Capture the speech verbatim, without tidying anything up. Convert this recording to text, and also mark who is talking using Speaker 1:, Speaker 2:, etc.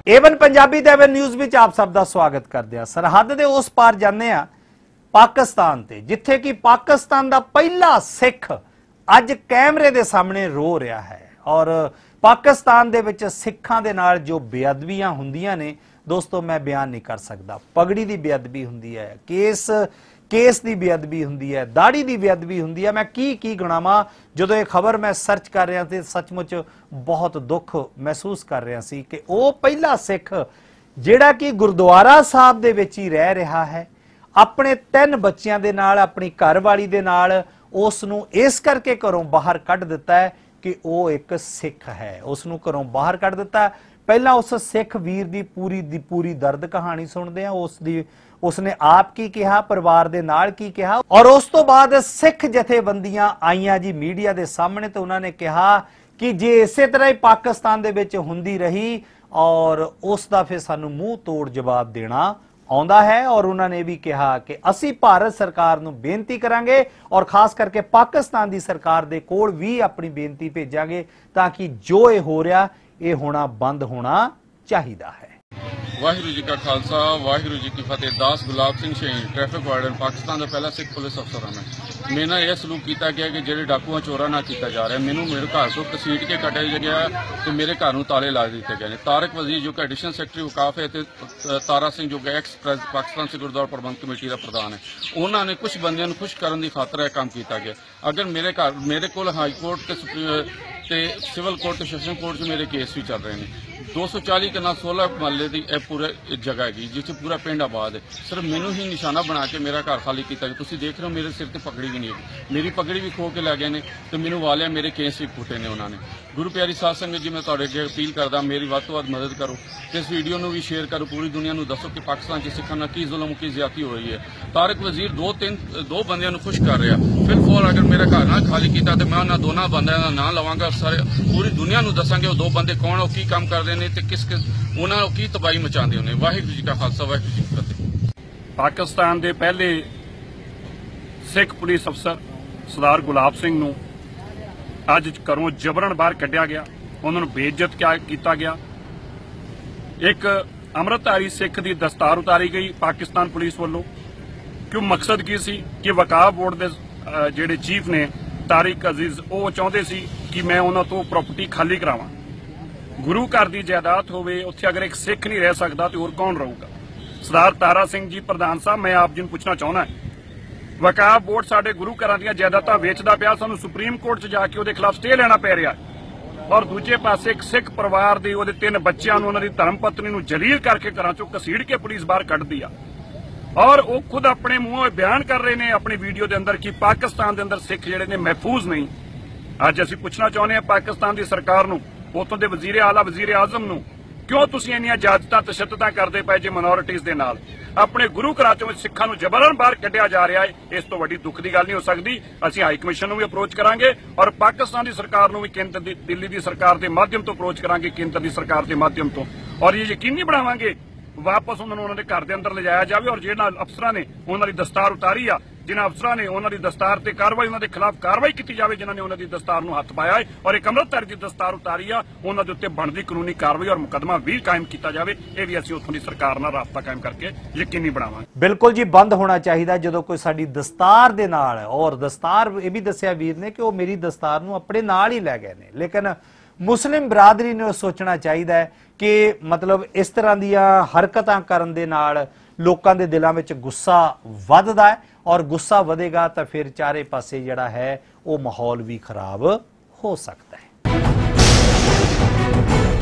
Speaker 1: Avon Punjabi ते Avon news which आप सब दा स्वागत करते हैं। सरहद दे उस पार जाने आ पाकिस्तान ते, जिथे कि पाकिस्तान दा पहला सिख अज कैमरे दे सामने रो रहा है और पाकिस्तान दे विच सिखां दे नाल जो बेअदबियां हुंदियां ने दोस्तों मैं बयान नहीं कर सकता। पगड़ी दी बेअदबी हुंदी है, केस केस की बेअदबी हुंदी है, दाड़ी की बेअदबी हुंदी है। मैं की की गणावां। जदों ये खबर मैं सर्च कर रहा तो सचमुच बहुत दुख महसूस कर रहा सी कि वो पहला सिख जिहड़ा कि गुरुद्वारा साहब दे विच ही रह रहा है, अपने तीन बच्चों के नाल, अपनी घरवाली दे नाल उसनूं इस करके घरों बाहर कढ़ दिता है कि वो एक सिख है। उसनूं घरों बाहर कढ़ दिता है। पहला उस सिख वीर की पूरी दी पूरी दर्द कहानी सुनते हैं। उसकी उसने आप की कहा, परिवार दे नाल की कहा और उस तो बाद सिख जथेबंदियां आईयां जी मीडिया के सामने तो उन्होंने कहा कि जे इसे तरह ही पाकिस्तान दे विच हुंदी रही और उसका फिर सानू मूँह तोड़ जवाब देना आउंदा है। और उन्होंने भी कहा कि असी भारत सरकार नूं बेनती करांगे और खास करके पाकिस्तान की सरकार दे कोल भी अपनी बेनती भेजांगे ताकि जो ये हो रहा ये होना बंद होना चाहिए है।
Speaker 2: वाहिगुरू जी का खालसा वाहिगुरू जी की फतेह। दास गुलाब सिंह शहीद ट्रैफिक वार्डन पाकिस्तान का पहला सिख पुलिस अफसर है। मैं मेरे नाल यह सलूक किया गया कि जो डाकुआ चोरा ना किया जा रहा है। मैनू मेरे घर को घसीट के कटिया गया तो मेरे घर में ताले ला दिए गए। तारक वजीर जो कि एडिशनल सैकटरी वकाफ है तो तारा सिंह जो कि एक्स पाकिस्तान सिख गुरुद्वारा प्रबंध कमेटी का प्रधान है, उन्होंने कुछ बंदियों खुश करने की खातर यह काम किया गया। अगर मेरे घर मेरे को हाई कोर्ट के सिविल कोर्ट सैशन कोर्ट मेरे केस भी चल रहे हैं। दो सौ चाली कना सोलह महल्ले की यह पूरे जगह हैगी जिस पूरा पिंड आबाद है। सिर्फ मैनू ही निशाना बना के मेरा घर खाली किया। तुम देख रहे हो मेरे सिर से पगड़ी भी नहीं है, मेरी पगड़ी भी खो के लै गए ने तो मैनू वालिया मेरे केस भी फुटे ने उन्होंने। गुरु प्यारी साध संगत जी मैं तुहाडे अगे अपील करदा मेरी वध तो वध मदद करो, इस वीडियो को भी शेयर करो, पूरी दुनिया को दसो कि पाकिस्तान च सिखां नाल की जुल्म की ज्यादती हो रही है। तारक वजीर दो तीन दो बंदियां नूं खुश कर रहा। फिलहाल अगर मेरा घर ना खाली किया तो मैं उन्होंने दोनों बंदियां दा नाम लवांगा, सारे पूरी दुनिया को दसांगे वो दो बंदे कौन और की काम कर रहे हैं तो किस किस उन्होंने की तबाही मचाते होने। वाहिगुरू जी का खालसा वाहिगुरू जी की फतेह।
Speaker 3: पाकिस्तान के पहले सिख पुलिस अफसर सरदार गुलाब सिंह नूं अज घरों जबरन बाहर कढ़िया गया, उन्होंने बेइज्जत किया गया। एक अमृतधारी सिख की दस्तार उतारी गई पाकिस्तान पुलिस वालों। क्यों मकसद की सी कि वकाफ बोर्ड के जिहड़े चीफ ने तारिक अजीज वो चाहते सी कि मैं उन्हों तो प्रॉपर्टी खाली करावां। गुरु घर की जायदाद होवे उत्थे अगर एक सिख नहीं रह सकता तो और कौन रहूगा। सरदार तारा सिंह जी प्रधान साहब मैं आप जी नूं पुछना चाहना है, वकाफ बोर्ड साडे गुरु घर दी जायदादां वेचदा पिया, सानूं सुप्रीम कोर्ट च जाके उहदे खिलाफ स्टे लेना पै रहा है और दूजे पासे एक सिख परिवार दे उहदे तीन बच्चों नूं उन्हां दी धर्म पत्नी नूं जलील करके घरां चों घसीड़ के पुलिस बाहर कढ़दी आ और वो खुद अपने मुंहों बयान कर रहे हैं अपनी वीडियो के अंदर कि पाकिस्तान के अंदर सिख जिहड़े ने महफूज नहीं। अज असीं पुछना चाहुंदे हां पाकिस्तान की सरकार नूं, उतों दे वजीर आला वजीर आजम नूं, क्यों तुसीं इन्नियां इजाजतां तशद्दुदां करदे पए जे माइनॉरिटीज़ दे नाल। अपने गुरु घरां चों सिखां नूं जबरन बाहर कढ़िया जा रहा है। इस तो वड्डी दुख की गल नहीं हो सकती। असीं हाई कमिशन नूं भी अप्रोच करांगे और पाकिस्तान की सरकार नूं भी केंद्र दी दिल्ली की सरकार के माध्यम तो अप्रोच करांगे, केंद्र की सरकार के माध्यम तो, और ये यकीनी बनावांगे वापस उन्होंने उन्होंने घर के अंदर ले जाया जाए और जिन्हां अफसरां ने उन्होंने दस्तार उतारी आ, जिन्हां अफसरां ने उन्होंने दस्तार ते कार्रवाई उन्होंने खिलाफ कार्रवाई की जाए जिन्हों ने उन्होंने दस्तार नूं हथ पाया है और एक अमृतधारी की दस्तार उतारी आ उन्होंने दे उत्ते बनदी कानूनी कार्रवाई और मुकदमा भी कायम किया जाए। यह भी असीं उत्थों दी सरकार नाल राबता कायम करके यकीनी बनावांगे।
Speaker 1: बिल्कुल जी बंद होना चाहिए जो कोई साडी दस्तार दे नाल, और दस्तार ये भी दस्सिया वीर ने कि वो मेरी दस्तार नूं अपने नाल ही लै गए ने। लेकिन मुस्लिम बरादरी ने सोचना चाहिए कि मतलब इस तरह दियां हरकतां करन दे नाल लोकां दे दिलां विच गुस्सा वधदा है और गुस्सा वधेगा तो फिर चारे पासे जिहड़ा है वो माहौल भी खराब हो सकता है।